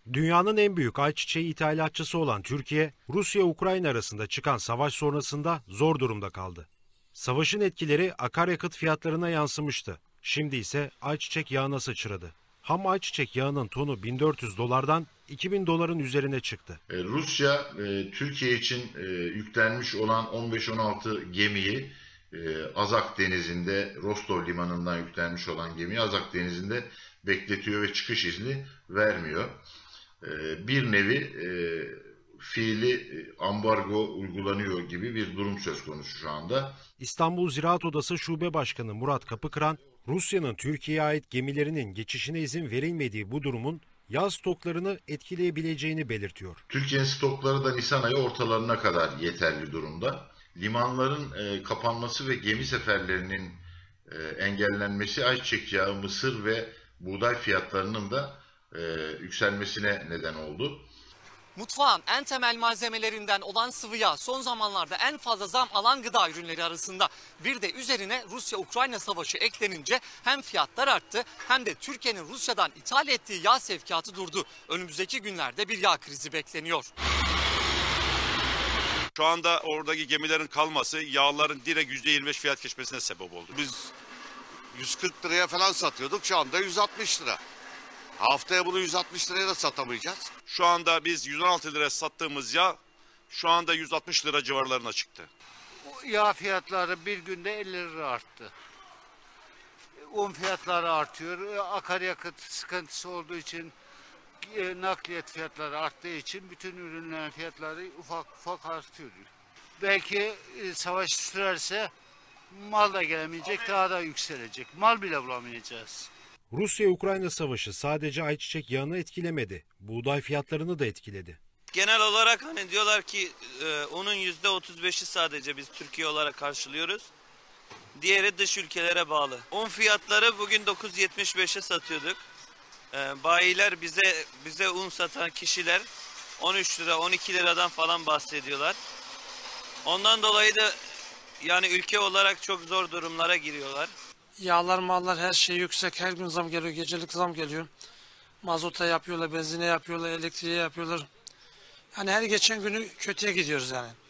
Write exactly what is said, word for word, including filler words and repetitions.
Dünyanın en büyük ayçiçeği ithalatçısı olan Türkiye, Rusya-Ukrayna arasında çıkan savaş sonrasında zor durumda kaldı. Savaşın etkileri akaryakıt fiyatlarına yansımıştı. Şimdi ise ayçiçek yağına sıçradı. Ham ayçiçek yağının tonu bin dört yüz dolardan iki bin doların üzerine çıktı. Rusya, e, Türkiye için e, yüklenmiş olan on beş on altı gemiyi e, Azak Denizi'nde, Rostov Limanı'ndan yüklenmiş olan gemiyi Azak Denizi'nde bekletiyor ve çıkış izni vermiyor. E, bir nevi e, fiili ambargo uygulanıyor gibi bir durum söz konusu şu anda. İstanbul Ziraat Odası Şube Başkanı Murat Kapıkıran, Rusya'nın Türkiye'ye ait gemilerinin geçişine izin verilmediği bu durumun yağ stoklarını etkileyebileceğini belirtiyor. Türkiye'nin stokları da Nisan ayı ortalarına kadar yeterli durumda. Limanların e, kapanması ve gemi seferlerinin e, engellenmesi ayçiçek yağı, mısır ve buğday fiyatlarının da e, yükselmesine neden oldu. Mutfağın en temel malzemelerinden olan sıvı yağ son zamanlarda en fazla zam alan gıda ürünleri arasında. Bir de üzerine Rusya-Ukrayna savaşı eklenince hem fiyatlar arttı hem de Türkiye'nin Rusya'dan ithal ettiği yağ sevkiyatı durdu. Önümüzdeki günlerde bir yağ krizi bekleniyor. Şu anda oradaki gemilerin kalması yağların direkt yüzde yirmi beş fiyat geçmesine sebep oldu. Biz yüz kırk liraya falan satıyorduk, şu anda yüz altmış lira. Haftaya bunu yüz altmış liraya da satamayacağız. Şu anda biz yüz on altı liraya sattığımız yağ şu anda yüz altmış lira civarlarına çıktı. Yağ fiyatları bir günde elli lira arttı. Un fiyatları artıyor. Akaryakıt sıkıntısı olduğu için, nakliyat fiyatları arttığı için bütün ürünlerin fiyatları ufak ufak artıyor. Belki savaş sürerse mal da gelemeyecek, daha da yükselecek. Mal bile bulamayacağız. Rusya-Ukrayna savaşı sadece ayçiçek yağını etkilemedi, buğday fiyatlarını da etkiledi. Genel olarak hani diyorlar ki e, onun yüzde otuz beşi sadece biz Türkiye olarak karşılıyoruz. Diğeri dış ülkelere bağlı. Un fiyatları bugün dokuz yetmiş beşe satıyorduk. E, bayiler bize bize un satan kişiler on üç lira on iki liradan falan bahsediyorlar. Ondan dolayı da yani ülke olarak çok zor durumlara giriyorlar. Yağlar, mallar her şey yüksek. Her gün zam geliyor. Gecelik zam geliyor. Mazota yapıyorlar, benzine yapıyorlar, elektriğe yapıyorlar. Yani her geçen günü kötüye gidiyoruz yani.